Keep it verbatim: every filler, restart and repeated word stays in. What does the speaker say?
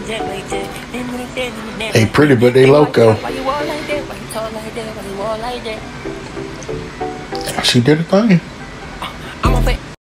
They pretty, but they loco. She did a thing.